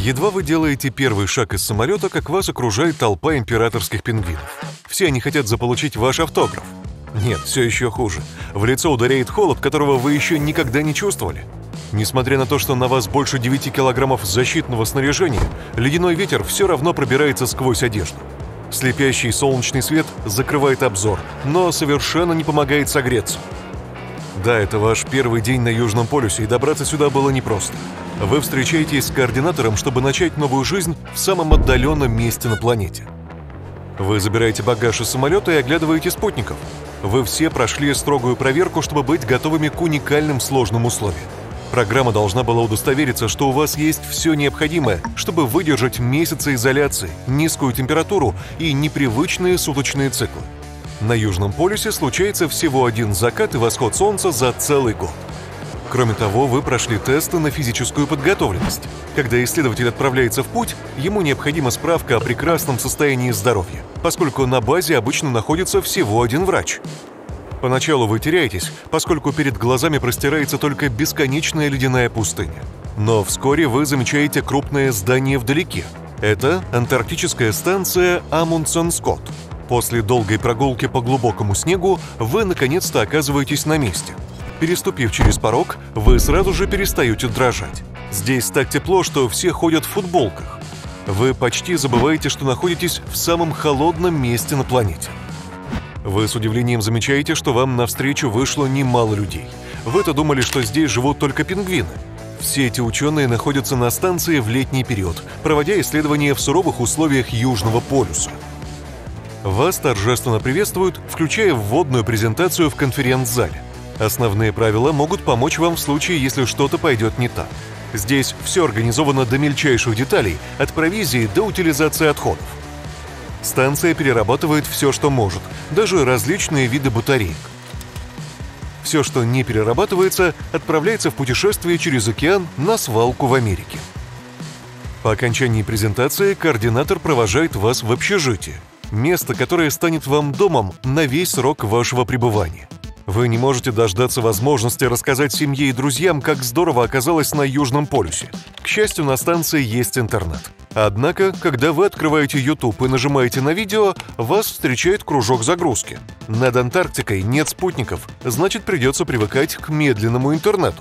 Едва вы делаете первый шаг из самолета, как вас окружает толпа императорских пингвинов. Все они хотят заполучить ваш автограф. Нет, все еще хуже. В лицо ударяет холод, которого вы еще никогда не чувствовали. Несмотря на то, что на вас больше 9 килограммов защитного снаряжения, ледяной ветер все равно пробирается сквозь одежду. Слепящий солнечный свет закрывает обзор, но совершенно не помогает согреться. Да, это ваш первый день на Южном полюсе, и добраться сюда было непросто. Вы встречаетесь с координатором, чтобы начать новую жизнь в самом отдаленном месте на планете. Вы забираете багаж из самолета и оглядываете спутников. Вы все прошли строгую проверку, чтобы быть готовыми к уникальным сложным условиям. Программа должна была удостовериться, что у вас есть все необходимое, чтобы выдержать месяцы изоляции, низкую температуру и непривычные суточные циклы. На Южном полюсе случается всего один закат и восход солнца за целый год. Кроме того, вы прошли тесты на физическую подготовленность. Когда исследователь отправляется в путь, ему необходима справка о прекрасном состоянии здоровья, поскольку на базе обычно находится всего один врач. Поначалу вы теряетесь, поскольку перед глазами простирается только бесконечная ледяная пустыня. Но вскоре вы замечаете крупное здание вдалеке. Это антарктическая станция Амундсен-Скотт. После долгой прогулки по глубокому снегу вы наконец-то оказываетесь на месте. Переступив через порог, вы сразу же перестаете дрожать. Здесь так тепло, что все ходят в футболках. Вы почти забываете, что находитесь в самом холодном месте на планете. Вы с удивлением замечаете, что вам навстречу вышло немало людей. Вы-то думали, что здесь живут только пингвины. Все эти ученые находятся на станции в летний период, проводя исследования в суровых условиях Южного полюса. Вас торжественно приветствуют, включая вводную презентацию в конференц-зале. Основные правила могут помочь вам в случае, если что-то пойдет не так. Здесь все организовано до мельчайших деталей, от провизии до утилизации отходов. Станция перерабатывает все, что может, даже различные виды батареек. Все, что не перерабатывается, отправляется в путешествие через океан на свалку в Америке. По окончании презентации координатор провожает вас в общежитие, место, которое станет вам домом на весь срок вашего пребывания. Вы не можете дождаться возможности рассказать семье и друзьям, как здорово оказалось на Южном полюсе. К счастью, на станции есть интернет. Однако, когда вы открываете YouTube и нажимаете на видео, вас встречает кружок загрузки. Над Антарктикой нет спутников, значит, придется привыкать к медленному интернету.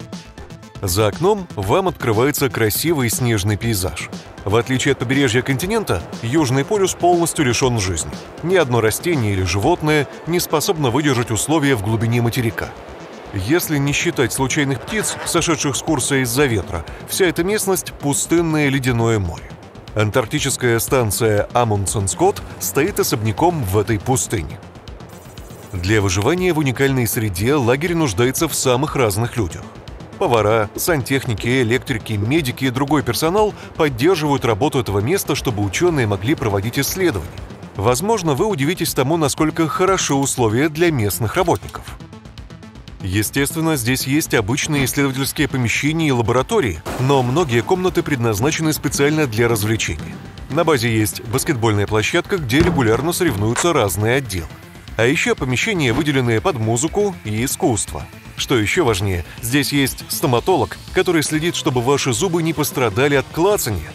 За окном вам открывается красивый снежный пейзаж. В отличие от побережья континента, Южный полюс полностью лишен жизни. Ни одно растение или животное не способно выдержать условия в глубине материка. Если не считать случайных птиц, сошедших с курса из-за ветра, вся эта местность – пустынное ледяное море. Антарктическая станция Амундсен-Скотт стоит особняком в этой пустыне. Для выживания в уникальной среде лагерь нуждается в самых разных людях. Повара, сантехники, электрики, медики и другой персонал поддерживают работу этого места, чтобы ученые могли проводить исследования. Возможно, вы удивитесь тому, насколько хороши условия для местных работников. Естественно, здесь есть обычные исследовательские помещения и лаборатории, но многие комнаты предназначены специально для развлечений. На базе есть баскетбольная площадка, где регулярно соревнуются разные отделы. А еще помещения, выделенные под музыку и искусство. Что еще важнее, здесь есть стоматолог, который следит, чтобы ваши зубы не пострадали от клацанья.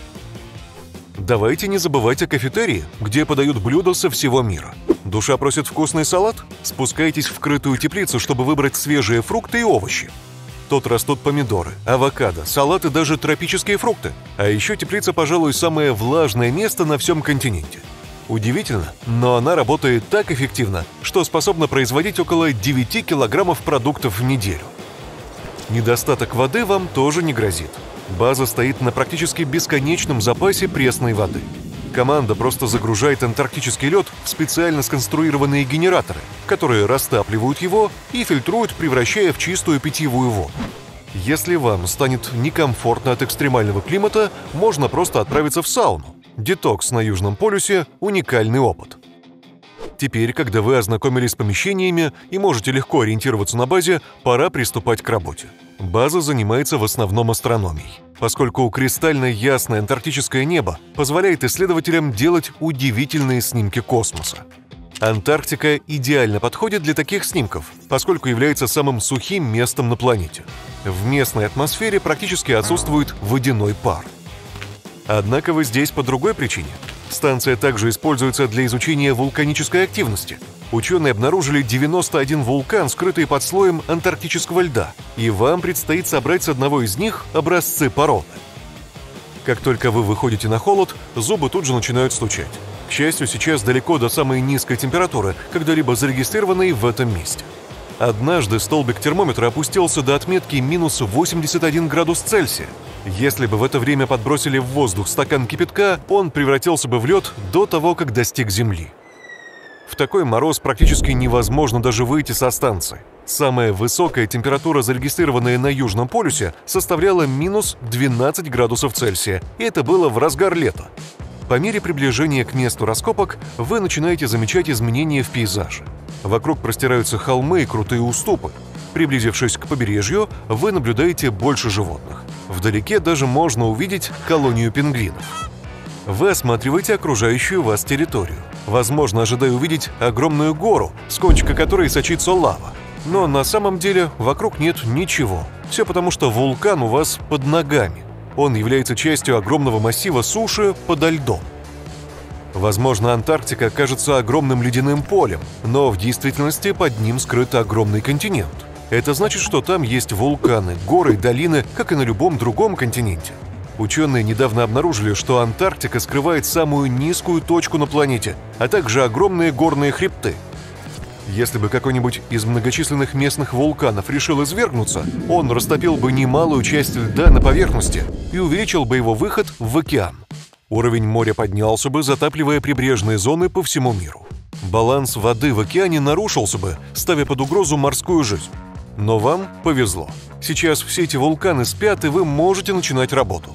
Давайте не забывать о кафетерии, где подают блюда со всего мира. Душа просит вкусный салат? Спускайтесь в крытую теплицу, чтобы выбрать свежие фрукты и овощи. Тут растут помидоры, авокадо, салат и даже тропические фрукты. А еще теплица, пожалуй, самое влажное место на всем континенте. Удивительно, но она работает так эффективно, что способна производить около 9 килограммов продуктов в неделю. Недостаток воды вам тоже не грозит. База стоит на практически бесконечном запасе пресной воды. Команда просто загружает антарктический лед в специально сконструированные генераторы, которые растапливают его и фильтруют, превращая в чистую питьевую воду. Если вам станет некомфортно от экстремального климата, можно просто отправиться в сауну. Детокс на Южном полюсе – уникальный опыт. Теперь, когда вы ознакомились с помещениями и можете легко ориентироваться на базе, пора приступать к работе. База занимается в основном астрономией, поскольку кристально ясное антарктическое небо позволяет исследователям делать удивительные снимки космоса. Антарктика идеально подходит для таких снимков, поскольку является самым сухим местом на планете. В местной атмосфере практически отсутствует водяной пар. Однако вы здесь по другой причине. Станция также используется для изучения вулканической активности. Ученые обнаружили 91 вулкан, скрытый под слоем антарктического льда, и вам предстоит собрать с одного из них образцы породы. Как только вы выходите на холод, зубы тут же начинают стучать. К счастью, сейчас далеко до самой низкой температуры, когда-либо зарегистрированной в этом месте. Однажды столбик термометра опустился до отметки минус 81 градус Цельсия. Если бы в это время подбросили в воздух стакан кипятка, он превратился бы в лед до того, как достиг Земли. В такой мороз практически невозможно даже выйти со станции. Самая высокая температура, зарегистрированная на Южном полюсе, составляла минус 12 градусов Цельсия, и это было в разгар лета. По мере приближения к месту раскопок вы начинаете замечать изменения в пейзаже. Вокруг простираются холмы и крутые уступы. Приблизившись к побережью, вы наблюдаете больше животных. Вдалеке даже можно увидеть колонию пингвинов. Вы осматриваете окружающую вас территорию. Возможно, ожидая увидеть огромную гору, с кончика которой сочится лава. Но на самом деле вокруг нет ничего. Все потому, что вулкан у вас под ногами. Он является частью огромного массива суши подо льдом. Возможно, Антарктика кажется огромным ледяным полем, но в действительности под ним скрыт огромный континент. Это значит, что там есть вулканы, горы и долины, как и на любом другом континенте. Ученые недавно обнаружили, что Антарктика скрывает самую низкую точку на планете, а также огромные горные хребты. Если бы какой-нибудь из многочисленных местных вулканов решил извергнуться, он растопил бы немалую часть льда на поверхности и увеличил бы его выход в океан. Уровень моря поднялся бы, затапливая прибрежные зоны по всему миру. Баланс воды в океане нарушился бы, ставя под угрозу морскую жизнь. Но вам повезло. Сейчас все эти вулканы спят, и вы можете начинать работу.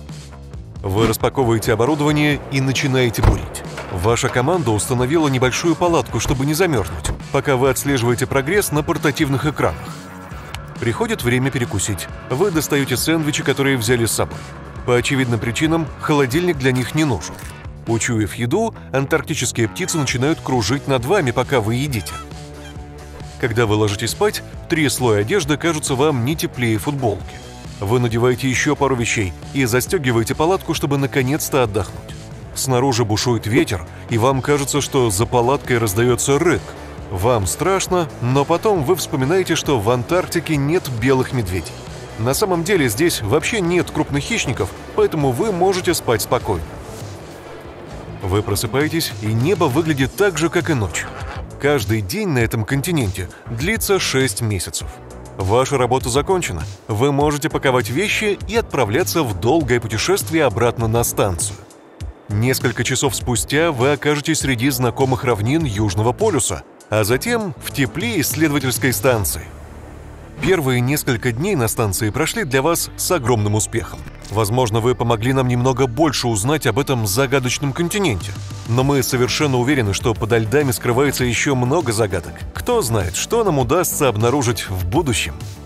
Вы распаковываете оборудование и начинаете бурить. Ваша команда установила небольшую палатку, чтобы не замерзнуть, пока вы отслеживаете прогресс на портативных экранах. Приходит время перекусить. Вы достаете сэндвичи, которые взяли с собой. По очевидным причинам холодильник для них не нужен. Учуяв еду, антарктические птицы начинают кружить над вами, пока вы едите. Когда вы ложитесь спать, 3 слоя одежды кажутся вам не теплее футболки. Вы надеваете еще пару вещей и застегиваете палатку, чтобы наконец-то отдохнуть. Снаружи бушует ветер, и вам кажется, что за палаткой раздается рык. Вам страшно, но потом вы вспоминаете, что в Антарктике нет белых медведей. На самом деле здесь вообще нет крупных хищников, поэтому вы можете спать спокойно. Вы просыпаетесь, и небо выглядит так же, как и ночью. Каждый день на этом континенте длится 6 месяцев. Ваша работа закончена. Вы можете паковать вещи и отправляться в долгое путешествие обратно на станцию. Несколько часов спустя вы окажетесь среди знакомых равнин Южного полюса, а затем в тепле исследовательской станции. Первые несколько дней на станции прошли для вас с огромным успехом. Возможно, вы помогли нам немного больше узнать об этом загадочном континенте. Но мы совершенно уверены, что подо льдами скрывается еще много загадок. Кто знает, что нам удастся обнаружить в будущем.